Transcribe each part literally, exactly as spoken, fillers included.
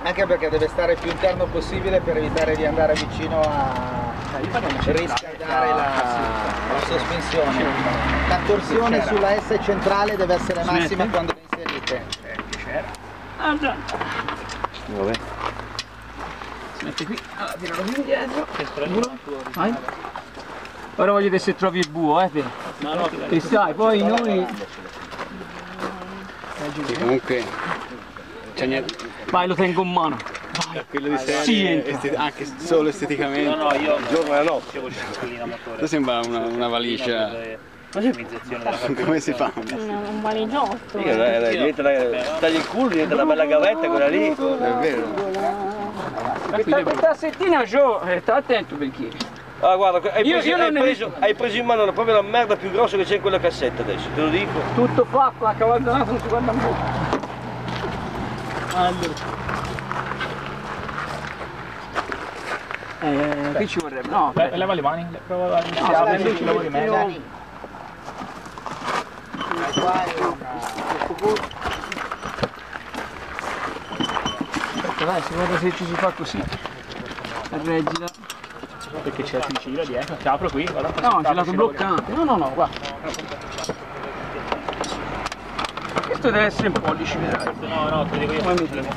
Anche perché deve stare il più interno possibile per evitare di andare vicino a riscaldare la, la sospensione. La torsione sulla S centrale deve essere massima quando è inserite. Ah già. Vabbè. Si mette qui, allora tiralo più indietro. Vai. Ora voglio vedere se trovi il buo, eh te. No, no, e sai, poi noi. Sì, comunque. C'è niente. Vai, lo tengo in mano. Vai. Quello di serie Sì, esti anche solo esteticamente. No, no, io il giorno e la notte. motore. Tu sembra una, una valigia. Come si fa? Un valigiotto. Tagli il culo, diventa una bella gavetta quella lì. È vero. Questa, questa settina Joe, sta attento perché. Ah guarda, hai, Io- preso, io non hai, ne- preso, hai preso in mano proprio la merda più grossa che c'è in quella cassetta adesso, te lo dico. Tutto fatto, a cavalcanato non si guarda un po'. Allora. Eh, qui ci vorrebbe. No, Le, leva le mani, le- prova a no, iniziare, invece ci lavori meglio. Dani, qua è una... aspetta, dai, si guarda se ci si fa così. Reggila. Perché c'è la tricicla dietro, ti apro qui, guarda. No, c'è lato bloccante. No, no, no, guarda. Questo deve essere in pollici, vedrai. No, no, te dico io. Come mi dico?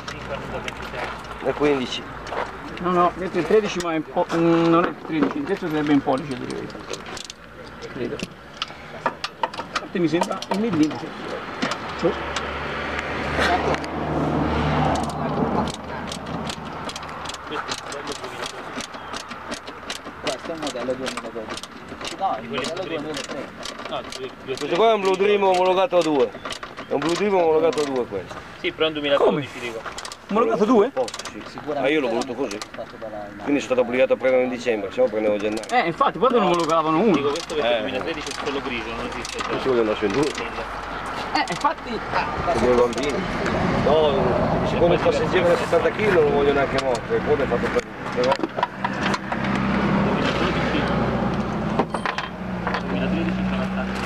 È quindici. No, no, questo è il tredici ma è in po mm, non è il tredici, questo sarebbe in pollice direi. Credo. Infatti mi sembra un millimetro. Oh. Questo è un modello duemiladodici. No, il modello duemilatré. Questo qua è un Blue Dream omologato a due. È un Blue Dream omologato a due questo. Sì, però è un duemiladodici dico. Omologato due? Oh, sì. Ma io l'ho voluto così. Quindi sono stato obbligato a prendere in dicembre, se no prendevo a gennaio. Eh, infatti, poi non omologavano uno. Dico questo perché Eh. il duemilatredici è quello grigio, non esiste. Non ci vogliono lasciare in due. Eh, infatti. Come i bambini. No, siccome il passeggero da settanta chili non lo voglio neanche morto, il ponte è fatto per però. duemilatredici c'è la stata.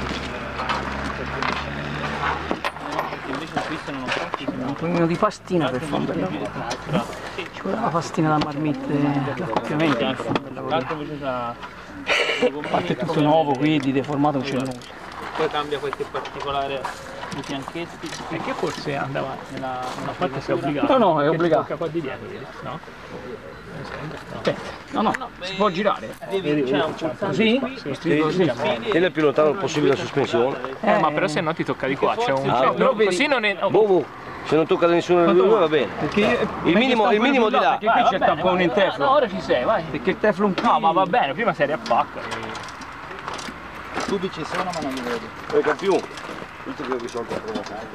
Invece in Svizzera non ho pratico. Un pochino di pastina per fare un bel lavoro. Ci vuole una pastina da marmitte d'accoppiamento per fare un bel lavoro. L'altro invece c'ha... A parte tutto nuovo qui, di deformato non c'è nulla. Poi cambia qualche particolare i fianchetti. Perché forse andava nella, nella parte sei obbligato? No, no, è Perché obbligato. ti tocca qua di dietro, vedi? No? Aspetta, no, no, si può girare. Devi, c'è un pulsante. Così? Stringo così. Tieni il più lontano possibile la sospensione. Eh, ma però se no ti tocca di qua, c'è un... Ah, c'è- però no, vedi- così non è... oh, Boh, boh. Se non tocca da nessuno delle due va bene. Perché Il minimo, il minimo di là. Perché qui c'è il tampone in no, teflon. ora ci sei, vai. Perché il teflon qui... No, ma va bene, prima sei a pacca. I tubi ci sono ma non li vedi. Poi con più. Tutto che ho risolto a provocare.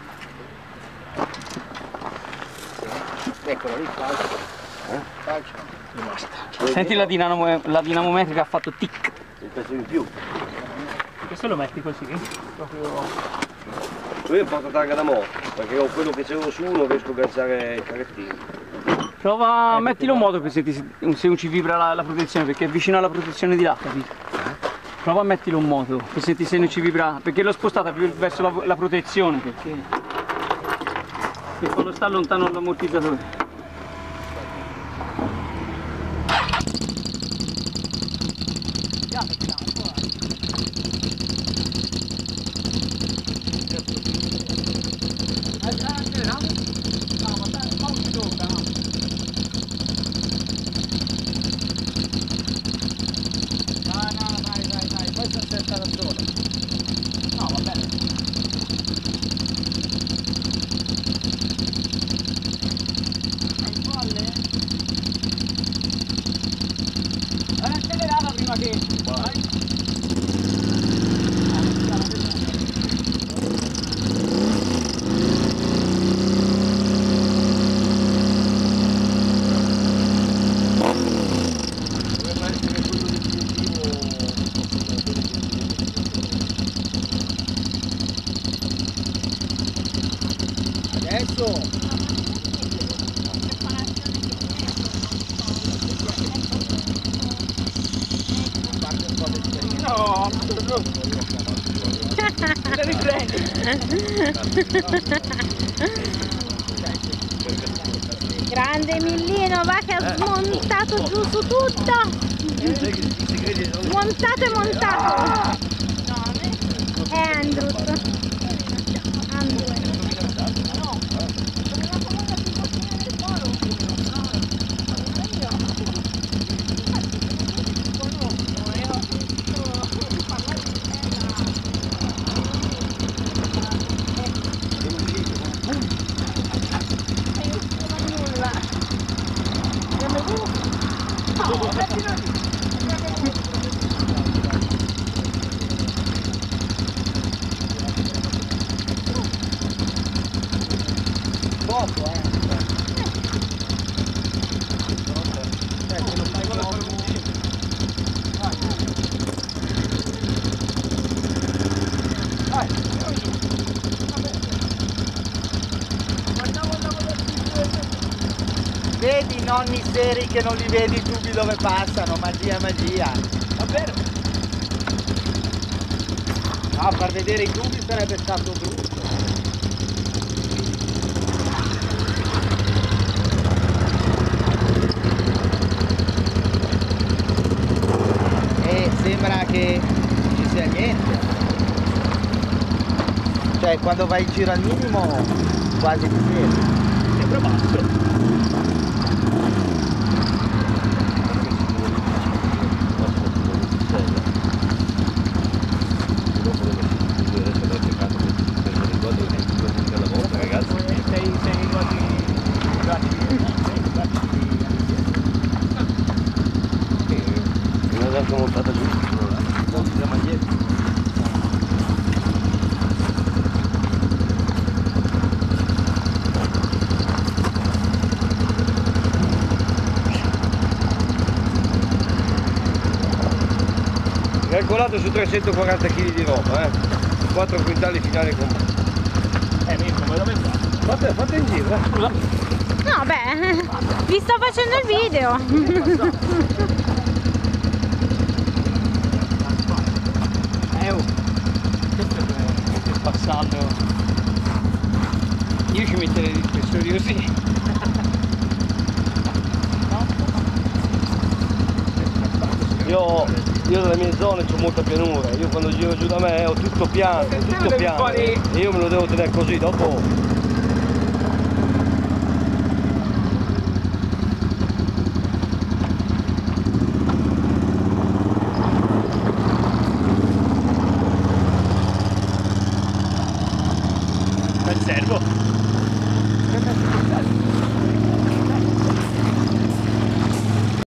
Eccolo lì, calcio. Eh? Calcio. Senti la, dinamo, la dinamometrica ha fatto tic. Il pezzo di più. Questo lo metti così, proprio... Io porto targa da moto, perché ho quello che c'avevo su uno riesco a agganciare il carrettino. Prova, mettilo in modo che se, ti, se non ci vibra la, la protezione, perché è vicino alla protezione di là, capito? Prova a mettilo in moto, che senti se non ci vibra, perché l'ho spostata più verso la, la protezione, perché, perché quando sta lontano dall'ammortizzatore. Grande Emillino, va che ha smontato giù su tutto. Montato e montato. È Andrew. Andrew. Poco, eh. Vedi i nonni seri che non li vedi i tubi dove passano, magia magia. Davvero? No, far vedere i tubi sarebbe stato brutto. E sembra che ci sia niente. Cioè quando vai in giro al minimo quasi ti vedi. Sembra basso. Montata giù, non si chiama niente. Calcolato su trecentoquaranta chili di roba, eh? quattro quintali finali con. Eh, Mirko, ma dove va? Fate, fate in giro, eh? Scusa. No, beh, vi sto facendo il video. Eh, oh. Questo è il passato. Io ci metterei gli spessori così. Io, io nelle mie zone c'ho molta pianura, io quando giro giù da me ho tutto piano, tutto piano. E io me lo devo tenere così, dopo. Bel servo.